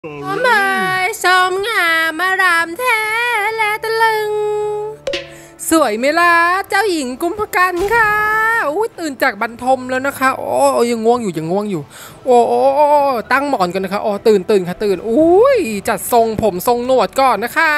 โอ้ไม่ชมงามมารามแท้และตะลึงสวยไหมล่ะเจ้าหญิงกุมภกันค่ะอุ้ยตื่นจากบรรทมแล้วนะคะโอ้ยังง่วงอยู่โอ้ตั้งหมอนกันนะคะโอ้ตื่นค่ะตื่นอุ้ยจัดทรงผมทรงหนวดก่อนนะคะ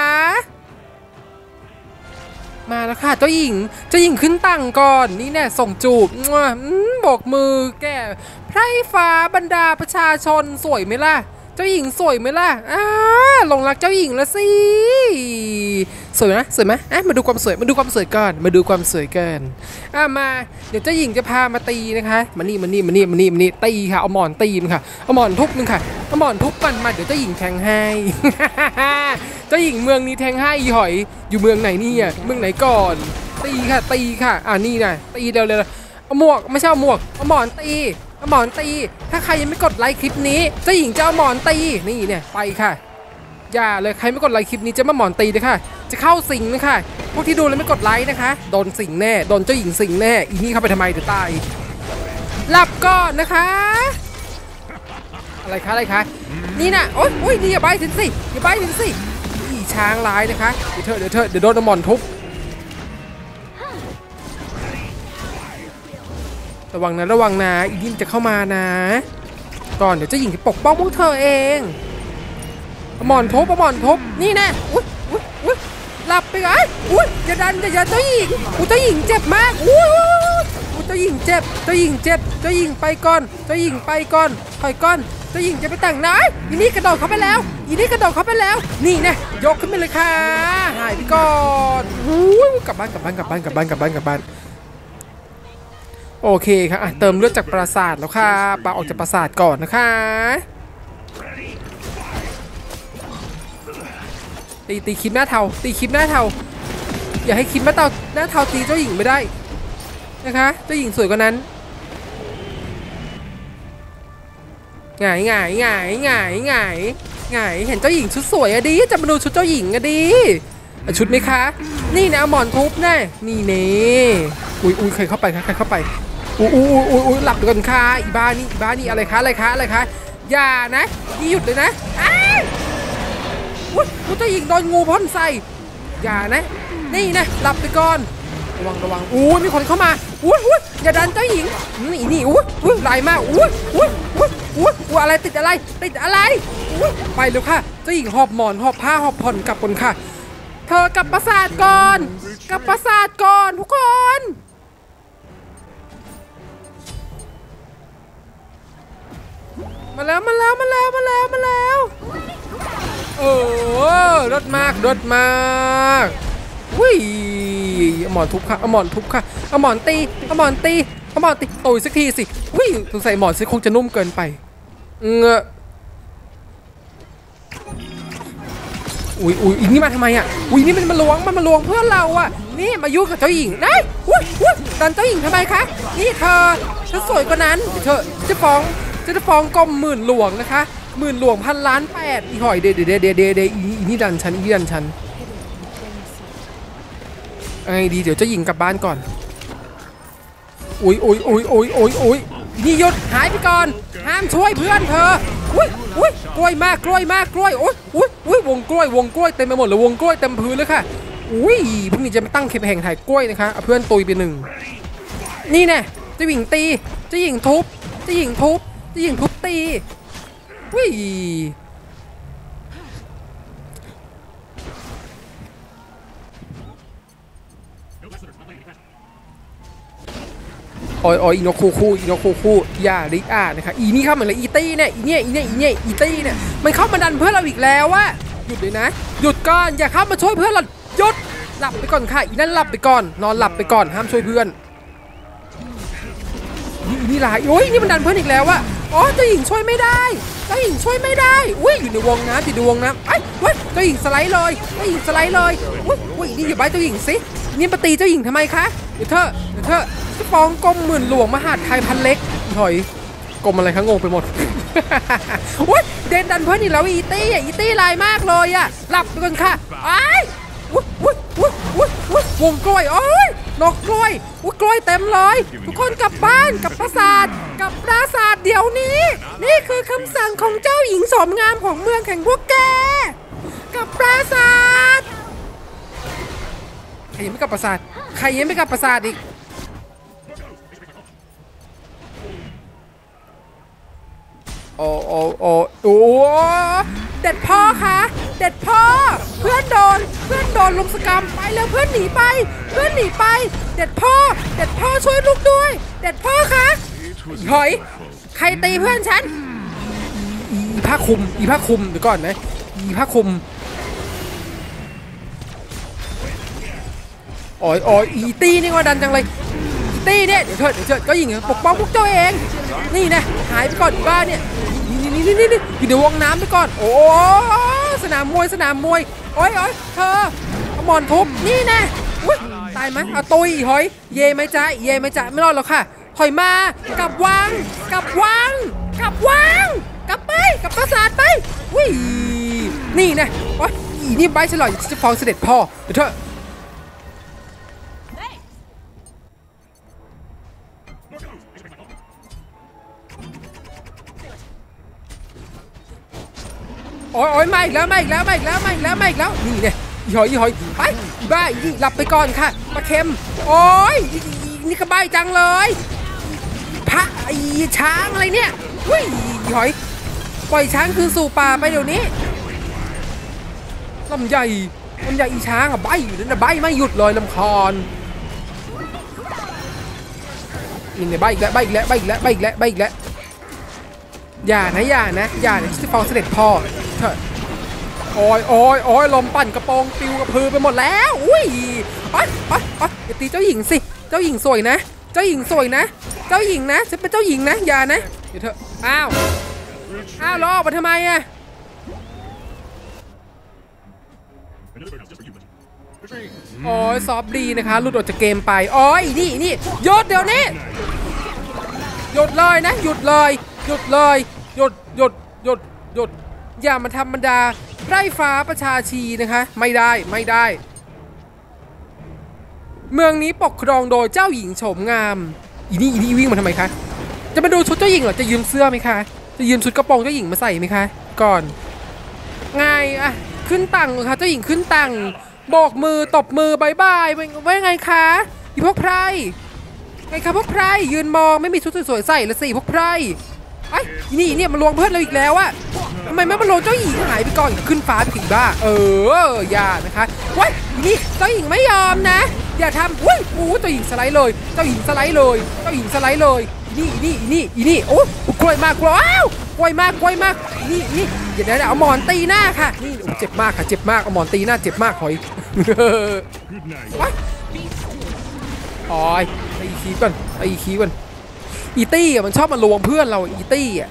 มาแล้วค่ะเจ้าหญิงขึ้นตั้งก่อนนี่แน่ส่งจูบโบกมือแก่ไพร่ฟ้าบรรดาประชาชนสวยไหมล่ะเจ้าหญิงสวยไหมล่ะหลงรักเจ้าหญิงแล้วสิสวยไหมมาดูความสวยก่อนมาเดี๋ยวเจ้าหญิงจะพามาตีนะคะมานี่ตีค่ะเอาหมอนตีมันค่ะเอาหมอนทุบมันค่ะเอาหมอนทุบมันมาเดี๋ยวเจ้าหญิงแทงให้ เจ้าหญิงเมืองนี้แทงให้อีหอยอยู่เมืองไหนนี่อ่ะเมืองไหนก่อนตีค่ะนี่นะตีเร็วเอาหมวกไม่ใช่เอาหมวกเอาหมอนตีถ้าใครยังไม่กดไลค์คลิปนี้เจ้าหญิงจะเอาหมอนตีนี่เนี่ยไปค่ะอย่าเลยใครไม่กดไลค์คลิปนี้จะมาหมอนตีนะคะจะเข้าสิงนะคะพวกที่ดูแล้วไม่กดไลค์นะคะโดนสิงแน่โดนเจ้าหญิงสิงแน่อีนี่เข้าไปทำไมเดี๋ยวตายหลับก่อนนะคะอะไรคะนี่นะโอ๊ยนี่อย่าใบถึงสิอีช้างร้ายนะคะเดี๋ยวโดนหมอนทุบระวังนะอีดินจะเข้ามานะก่อนเดี๋ยวเจ้าหญิงจะปกป้องพวกเธอเองหมอนทุบนี่แน่อุ้ยหลับไปไงอย่าดันเจ้าหญิงเจ้าหญิงเจ็บมากเจ้าหญิงเจ็บเจ้าหญิงไปก่อนถอยก่อนเจ้าหญิงจะไปแต่งนะอีนี่กระโดดเข้าไปแล้วนี่แน่ยกขึ้นไปเลยค่ะหายไปก่อนกลับบ้านโอเคค่ะเติมเลือดจากปราสาทแล้วค่ะปาออกจากปราสาทก่อนนะคะตีคลิปหน้าเทาอย่าให้คลิปหน้าเทาตีเจ้าหญิงไม่ได้นะคะเจ้าหญิงสวยกว่านั้นหงายเห็นเจ้าหญิงชุดสวยอะดิจะมาดูชุดเจ้าหญิงอะดิชุดไหมคะนี่นะเอาหมอนทุบแน่นี่เน่อุ้ยใครเข้าไปอุ้ยหลับก่อนค่ะอีบ้านี่อะไรคะอย่านะนี่หยุดเลยนะเจ้าหญิงโดนงูพ่นใส่อย่านะนี่นะหลับไปก่อนระวังมีคนเข้ามาอย่าดันเจ้าหญิงนี่ลายมากอะไรติดอะไรไปเร็วค่ะเจ้าหญิงหอบหมอนหอบผ้าหอบผ่อนกลับคนค่ะเธอกลับปราสาทก่อนทุกคนมาแล้วรถมากหมอนทุบค่ะเอาหมอนตีโอ้ยสักทีสิสงสัยหมอนซิคงจะนุ่มเกินไปอีนี่มาทำไมอ่ะนี่มันมาลวงเพื่อนเราอ่ะนี่มายุ่งกับเจ้าหญิงได้ดันเจ้าหญิงทำไมคะนี่เธอฉันสวยกว่านั้นเธอจะฟ้องกรมหมื่นหลวงนะคะ10,000 หลวง1,000,000,000อีหอยเดอีนี่ดันฉันไงดีเดี๋ยวเจ้าหญิงกลับบ้านก่อนนี่หยุดหายไปก่อนห้ามช่วยเพื่อนเธอกล้วยมากวงกล้วยเต็มไปหมดเลยวงกล้วยเต็มพื้นเลยค่ะพรุ่งนี้จะมาตั้งเคปแห่งถ่ายกล้วยนะคะเพื่อนตุยไป1นี่แน่เจ้าหญิงตีเจ้าหญิงทุบตีอีโนคูอย่าริอานะคะอีนี่เข้ามาเลยอีตี้เนี่ยอีตี้เนี่ยมันเข้ามาดันเพื่อนเราอีกแล้วว่าหยุดเลยนะหยุดก่อนอย่าเข้ามาช่วยเพื่อนเราหยุดหลับไปก่อนค่ะอีนั่นหลับไปก่อนนอนหลับไปก่อนห้ามช่วยเพื่อนนี่หลายนี่มันดันเพื่อนอีกแล้วว่าเจ้าหญิงช่วยไม่ได้อยู่ในวงน้ำเจ้าหญิงสไลด์เลยนี่อย่าใบเจ้าหญิงสินี่มาตีเจ้าหญิงทำไมคะเดี๋ยวเธอจะฟ้องกรมหมื่นหลวงมหาดไทยพันเล็กถอยกรมอะไรคะงงไปหมดเดินดันเพื่อนอีกแล้วอีตี้ลายมากเลยอ่ะหลับไปก่อนค่ะวงกล้วยโอ้ยนกกล้วยกล้วยเต็มเลยทุกคนกลับบ้านกลับปราสาทกลับปราสาทเดี๋ยวนี้นี่คือคำสั่งของเจ้าหญิงสมงามของเมืองแห่งพวกแกกลับปราสาทใครยังไม่กลับปราสาทใครยังไม่กลับปราสาทอีกโอ้เด็ดพ่อคะเด็ดพ่อเพื่อนโดนลุมสกรรมไปแล้วเพื่อนหนีไปเด็ดพ่อช่วยลูกด้วยเด็ดพ่อคะหอยใครตีเพื่อนฉันอีผ้าคลุมเดี๋ยวก่อนนะอีผ้าคลุมอีตีนี่ว่าดันจังเลยอีตีเนี่ยเดี๋ยวเถิดก็ยิงปกป้องพวกเจ้าเองนี่นะหายไปก่อนบ้าเนี่ยนี่อยู่ในวงน้ำไปก่อนโอ้สนามมวยโอ้ยเธอเอาหมอนทุบนี่นะตายไหมเอาตุยหอยเย่ไหมจ๊ะไม่รอดหรอกค่ะถอยมากลับวังกลับไปกลับปราสาทไปวิ่งนี่นะโอ้ยอีนี่ใบฉลอดจะฟ้องเสด็จพ่อเดี๋ยวเธอโอ้ยมาอีกแล้วนี่เนี่ยอีหอยไปบ้าอีหลับไปก่อนค่ะปลาเค็มโอ้ยนี่ก็ใบจังเลยพระช้างอะไรเนี่ยอุ้ยอีหอยปล่อยช้างคืนสู่ป่าไปเดี๋ยวนี้ลำใหญ่อีช้างอะใบอยู่นั่นนะใบไม่หยุดเลยลำคาญนี่เนี่ยใบอีกแล้วอย่านะที่ฟ้องเสด็จพ่อโอ้ยลมปั่นกระโปรงปิวกระพือไปหมดแล้วอุ้ยอย่าตีเจ้าหญิงสิเจ้าหญิงสวยนะฉันเป็นเจ้าหญิงนะอย่านะเดี๋ยวเถอะอ้าวล้อมาทำไมอะโอ้ยซอฟดีนะคะหลุดออกจากเกมไปโอ้ยนี่หยุดเดี๋ยวนี้หยุดเลยนะหยุดอย่ามาทำบรรดาไพร่ฟ้าประชาชีนะคะไม่ได้เมืองนี้ปกครองโดยเจ้าหญิงโฉมงามอีนี่วิ่งมาทำไมคะจะมาดูชุดเจ้าหญิงเหรอจะยืมเสื้อไหมคะจะยืมชุดกระโปรงเจ้าหญิงมาใส่ไหมคะก่อนไงอะขึ้นตังค่ะเจ้าหญิงขึ้นตังโบกมือตบมือบายว่าไงคะอีพวกไพร่ไงคะพวกไพร่ยืนมองไม่มีชุดสวยๆใส่ละสิพวกไพร่ไอ้นี่เนี่ยมาลวงเพื่อนเราอีกแล้วอะทำไมไม่มาลวงเจ้าหญิงหายไปก่อนขึ้นฟ้าไปถึงบ้าอย่านะคะว้ายนี่เจ้าหญิงไม่ยอมนะอย่าทำอุ้ยเจ้าหญิงสไลด์เลยนี่โอ้กล้วยมากนี่อย่าได้เอาหมอนตีหน้าค่ะนี่เจ็บมากเอาหมอนตีหน้าเจ็บมากหอยโอ้ยไอ้คีก่อนอีตี้อ่ะมันชอบมาลวงเพื่อนเราอีตี้อ่ะ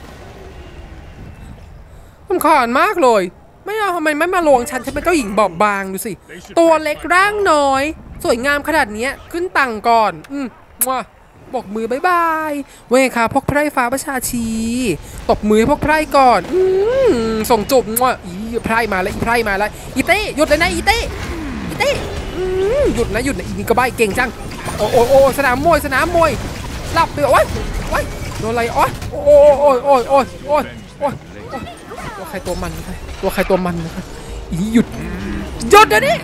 มันขานมากเลยไม่เอาทำไมไม่มาลวงฉันเป็นเจ้าหญิงบอบบางดูสิตัวเล็กร่างน้อยสวยงามขนาดนี้ขึ้นตังก่อนบอกมือบายเว้ยค่ะพวกไพร่ฟ้าประชาชีตบมือให้พวกไพร่ก่อนส่งจูบอีไพร่มาแล้วอีตี้หยุดเลยนะอีตี้หยุดนะอีนี่ก็ใบเก่งจังโอ้สนามมวยหลับไปโอ้ยโดนอะไรโอ้ยตัวใครตัวมันนะคะอีหยุดเดี๋ยวนี้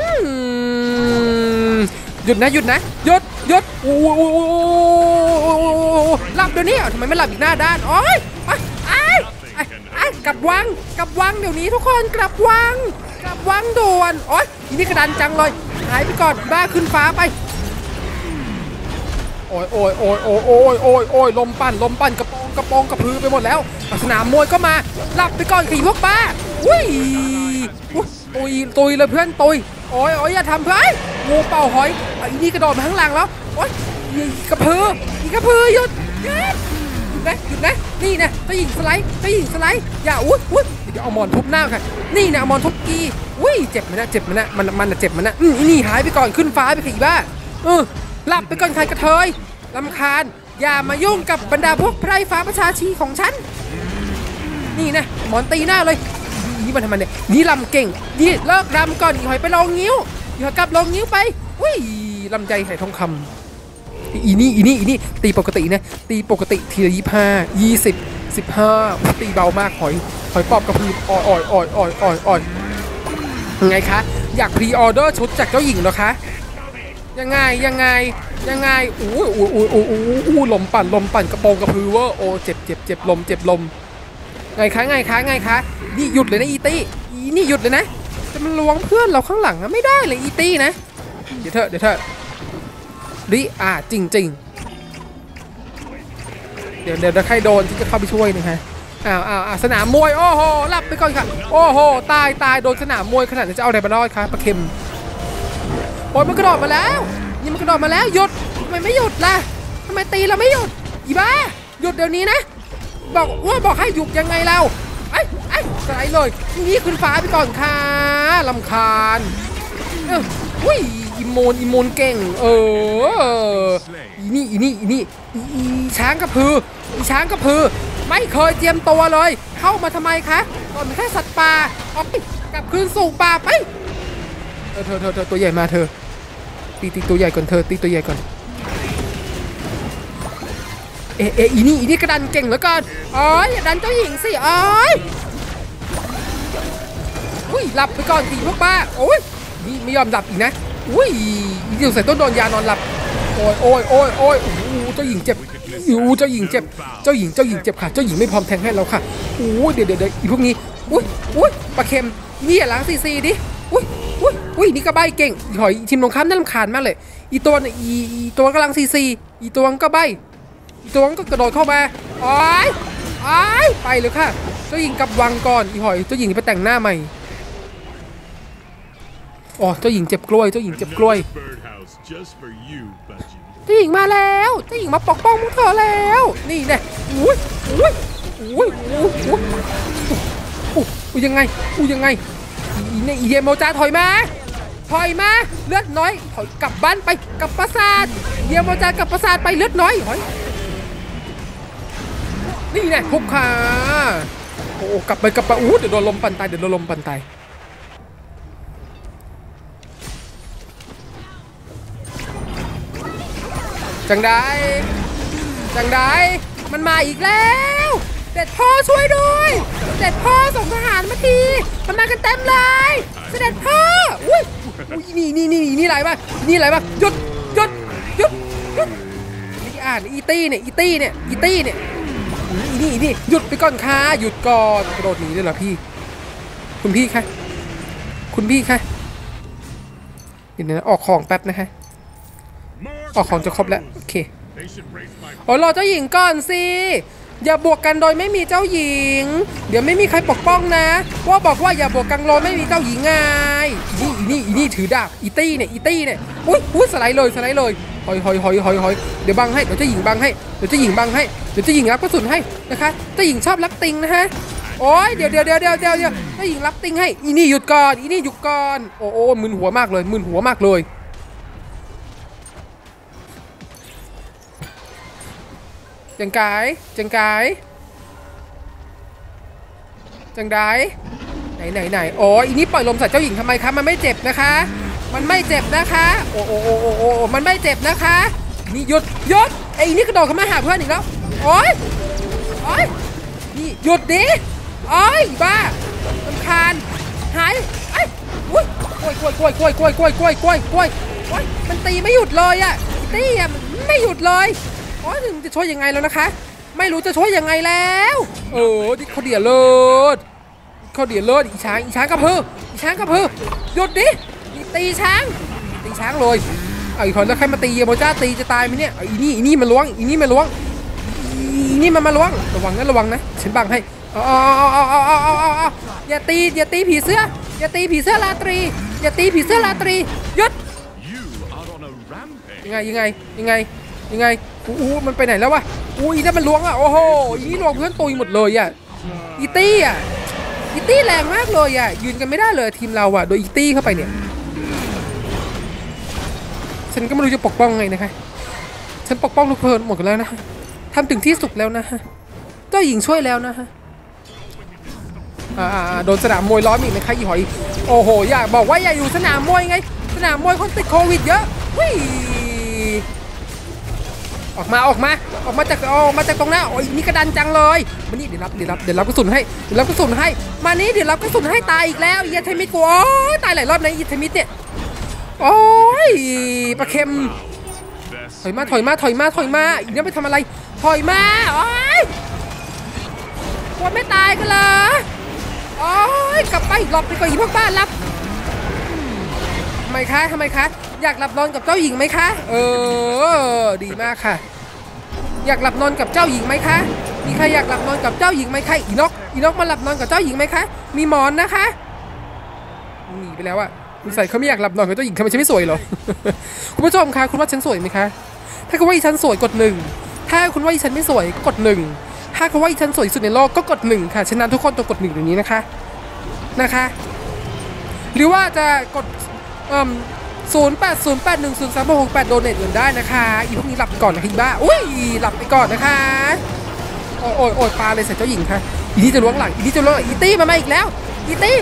หยุดโอ้หลับเดี๋ยวนี้ทำไมไม่หลับอีกหน้าด้านโอ้ยกลับวังเดี๋ยวนี้ทุกคนกลับวังด่วนโอ้ยอีนี่กระดันจังเลยหายไปก่อนบ้าขึ้นฟ้าไปโอ้ยลมปั่นกระโปรงกระพือไปหมดแล้วสนามมวยก็มาหลับไปก่อนขี่พวกบ้าตุยเลยเพื่อนตุยโอ้ยอย่าทำเพื่อนงูเป่าหอยอีนี่กระโดดมาข้างหลังแล้วโอ้ยกระพือหยุดนะนี่นะเจ้าหญิงสไลด์อย่าอุ้ยเดี๋ยวเอาหมอนทุบหน้าค่ะนี่นะเอาหมอนทุบกีเจ็บมันนะมันเจ็บมันนะนี่หายไปก่อนขึ้นฟ้าไปขี่บ้าหลับไปก่อนใครกระเทยรำคาญอย่ามายุ่งกับบรรดาพวกไพร่ฟ้าประชาชีของฉันนี่นะหมอนตีหน้าเลยนี่มันทำไมเนี่ยนี่ลำเก่งนี่เลิกรำก่อนอีหอยไปลองงิ้วอีหอยกลับลองงิ้วไปอุ้ยลำไยไหทองคำอีนี่ตีปกตินะตีปกติทีละ25 20 15ตีเบามากหอยปอบกระพืออ่อยไงคะอยากพรีออเดอร์ชุดจากเจ้าหญิงเหรอคะยังไงอู้ลมปั่นกระโปรงกระพือเวอร์โอ้เจ็บลมไงคะนี่หยุดเลยนะอีตี้นี่หยุดเลยนะจะมันล้วงเพื่อนเราข้างหลังนะไม่ได้เลยอีตี้นะเดี๋ยวเถอะดิจริงเดี๋ยวใครโดนที่จะเข้าไปช่วยนะฮะสนามมวยโอ้โหหลับไปก่อนค่ะโอ้โหตายโดนสนามมวยขนาดนี้จะเอาอะไรมารอดคะปลาเค็มโอ้ยมันกระโดดมาแล้วนี่มันกระโดดมาแล้วหยุดทำไมไม่หยุดล่ะทำไมตีเราไม่หยุดอีบ้าหยุดเดี๋ยวนี้นะบอกให้หยุดยังไงเราไอ้สไลด์เลยนี่ขึ้นฟ้าไปก่อนค่ะลำคาญอุ้ยอิมมูนเก่งนี่ช้างกระพือไม่เคยเตรียมตัวเลยเข้ามาทำไมคะก่อนเป็นแค่สัตว์ป่าออกกลับคืนสู่ป่าไปเธอตัวใหญ่มาเธอตีตัวใหญ่ก่อนเธอตีตัวใหญ่ก่อนอีนี่กระดันเก่งเหลือเกินอย่าดันเจ้าหญิงสิอุ้ยหลับไปก่อนสิพวกป้าโอ้ยนี่ไม่ยอมหลับอีกนะอุ้ยเดี๋ยวใส่ต้นโดนยานอนหลับโอ้ยเจ้าหญิงเจ็บเจ้าหญิงเจ็บค่ะเจ้าหญิงไม่พร้อมแทงให้เราค่ะเดี๋ยวอีพวกนี้อุ้ยปลาเค็มนี่อย่าล้างซีดิอุ้ยนี่กระใบเก่งหอยทีมตรงข้ามน่ารำคาญมากเลยอีตัวเนี่ยอีตัวกำลังซีอีตัวก็ใบอีตัวก็กระโดดเข้ามาไปเลยค่ะเจ้าหญิงกลับวังก่อนอีหอยเจ้าหญิงไปแต่งหน้าใหม่เจ้าหญิงเจ็บกล้วยเจ้าหญิงมาแล้วเจ้าหญิงมาปกป้องพวกเธอแล้วนี่แน่อุ้ยยังไงอีเดโมจาถอยมาเลือดน้อยถอยกลับบ้านไปกับปราสาทเดียโมจากลับปราสาทไปเลือดน้อยหอยนี่แน่ทุกขากลับไปเดี๋ยวโดนลมปั่นตายจังได้มันมาอีกแล้วเด็ดพ่อช่วยด้วยเด็ดพ่อส่งทหารมาทีมันมากันเต็มเลยเสด็จพ่ออุ้ยนี่อะไรบ้างหยุดนี่อีตี้เนี่ยหยุดไปก่อนค่ะหยุดก่อนกระโดดหนีด้วยเหรอพี่คุณพี่คะเดี๋ยวนะออกของแป๊บนะคะออกของจะครบแล้วโอเครอเจ้าหญิงก่อนสิอย่าบวกกันโดยไม่มีเจ้าหญิงเดี๋ยวไม่มีใครปกป้องนะว่าบอกว่าอย่าบวกกันโดยไม่มีเจ้าหญิงไงนี่ถือดาบอีตี้เนี่ยอุ้ยสไลด์เลยหอยเดี๋ยวบังให้เดี๋ยวเจ้าหญิงบังให้เดี๋ยวเจ้าหญิงรับกระสุนให้นะคะเจ้าหญิงชอบรับติงนะฮะโอ้ยเดี๋ยวเจ้าหญิงรับติงให้อีนี่หยุดก่อนโอ้มึนหัวมากเลยจังไดไหนโอ้ยอีนี่ปล่อยลมใส่เจ้าหญิงทำไมคะมันไม่เจ็บนะคะโอ้มันไม่เจ็บนะคะนี่หยุดไอ้นี่กระโดดเข้ามาหาเพื่อนอีกแล้วโอ้ยนี่หยุดดิบ้ารำคาญหายอุ้ยกล้วยมันตีไม่หยุดเลยอ่ะตีไม่หยุดเลยถึงจะช่วยยังไงแล้วนะคะไม่รู้จะช่วยยังไงแล้วดิเขาเดียเลิศอีช้างกระพือหยุดดิตีช้างเลยอีกคนแล้วใครมาตีโมจ้าตีจะตายไหมเนี่ยอีนี่มันล้วงระวังนะฉันบังให้อย่าตีผีเสื้อราตรีหยุดยังไงมันไปไหนแล้ววะอีนั่นมันล้วงอ่ะโอ้โหอีนี่ล้วงเพื่อนตุยหมดเลยอ่ะอีตี้แรงมากเลยอ่ะยืนกันไม่ได้เลยทีมเราอ่ะโดยอีตี้เข้าไปเนี่ยฉันก็ไม่รู้จะปกป้องไงนะคะฉันปกป้องทุกคนหมดแล้วนะทำถึงที่สุดแล้วนะฮะเจ้าหญิงช่วยแล้วนะฮะโดนสนามมวยล้อมอีกนะคะอีหอยโอ้โหอยากบอกว่าอย่าอยู่สนามมวยไงสนามมวยคนติดโควิดเยอะวิ่ออกมาจากตรงหน้าโอ้ยนี่กระดันจังเลยมานี่เดี๋ยวรับกระสุนให้มานี่เดี๋ยวรับกระสุนให้ตายอีกแล้วอีเทมิดกูโอ้ยตายหลายรอบนะอีเทมิดเนี่ยโอ้ยปลาเค็มถอยมาอีกนี่ไปทำอะไรถอยมาโอ้ยคนไม่ตายกันเหรอโอ้ยกลับไปหลบไปก่อนอีพวกบ้านรับทำไมคะอยากหลับนอนกับเจ้าหญิงไหมคะดีมากค่ะอยากหลับนอนกับเจ้าหญิงไหมคะมีใครอยากหลับนอนกับเจ้าหญิงไหมคะอีนกมาหลับนอนกับเจ้าหญิงไหมคะมีหมอนนะคะหนีไปแล้วอะคุณใส่เขาไม่อยากหลับนอนกับเจ้าหญิงทำไมฉันไม่สวยหรอ คุณผู้ชมคะคุณว่าฉันสวยไหมคะถ้าคุณว่าฉันสวยกด1ถ้าคุณว่าฉันไม่สวยกด1ถ้าคุณว่าฉันสวยสุดในโลกก็กด1ค่ะฉะนั้นทุกคนต้องกด1อย่างนี้นะคะหรือว่าจะกด0808103668โดเนทเงินได้นะคะอีพวกนี้หลับก่อนนะพี่บ้าอุ้ยหลับไปก่อนนะคะโอ้ยปลาเลยใส่เจ้าหญิงค่ะอีนี่จะล้วงหลังอีตี้มันมาอีกแล้วอีตี้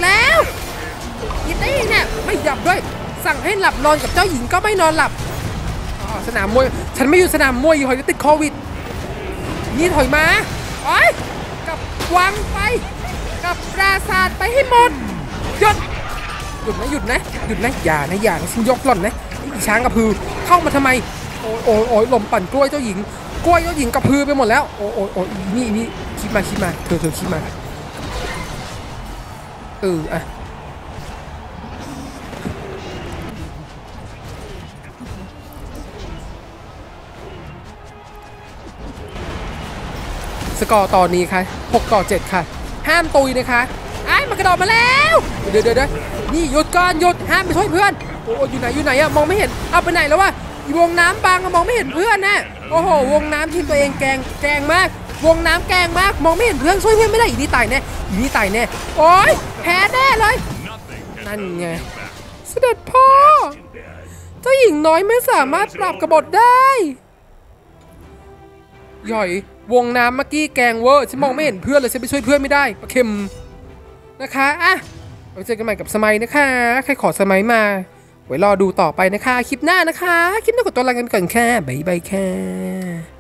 เนี่ยไม่หลับด้วยสั่งให้หลับนอนกับเจ้าหญิงก็ไม่นอนหลับสนามมวยฉันไม่อยู่สนามมวยอยู่หอยติดโควิดนี่ถอยมาโอ้ยกับวังไปกับปราสาทไปให้หมดหยุดนะอย่านะฉันยกหล่อนนะอีช้างกระพือเข้ามาทำไมโอ้ยลมปั่นกล้วยเจ้าหญิงกระพือไปหมดแล้วโอ้ยนี่คิดมาเธอคิดมาอะสกอร์ตอนนี้ค่ะ6-7ค่ะห้ามตุยนะคะมันกระโดดมาแล้วเดี๋ยวนี่หยุดก่อนห้ามไปช่วยเพื่อนโอ้อยู่ไหนอะมองไม่เห็นเอาไปไหนแล้ววะวงน้ำบางมองไม่เห็นเพื่อนนะโอ้โหวงน้ำทีมตัวเองแกงมากวงน้ำแกงมากมองไม่เห็นเพื่อนช่วยเพื่อนไม่ได้อีนี่ตายแน่โอ้ยแพ้แน่เลยนั่นไงเสด็จพ่อเจ้าหญิงน้อยไม่สามารถปรับกบฏได้ย่อยวงน้ำเมื่อกี้แกงเวอร์ฉันมองไม่เห็นเพื่อนเลยฉันไปช่วยเพื่อนไม่ได้ปะเค็มนะคะไว้เจอกันใหม่กับสมัยนะคะใครขอสมัยมาไว้รอดูต่อไปนะคะคลิปหน้านะคะคลิปหน้ากดตัวลากันก่อนค่ะบ๊ายบายค่ะ